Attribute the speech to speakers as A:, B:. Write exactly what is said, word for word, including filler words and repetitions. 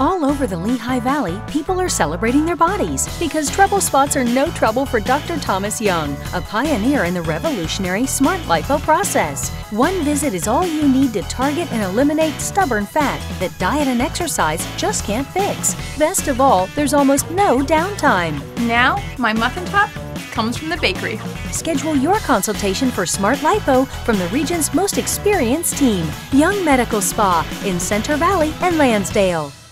A: All over the Lehigh Valley, people are celebrating their bodies because trouble spots are no trouble for Doctor Thomas Young, a pioneer in the revolutionary SmartLipo process. One visit is all you need to target and eliminate stubborn fat that diet and exercise just can't fix. Best of all, there's almost no downtime.
B: Now, my muffin top comes from the bakery.
A: Schedule your consultation for SmartLipo from the region's most experienced team, Young Medical Spa in Center Valley and Lansdale.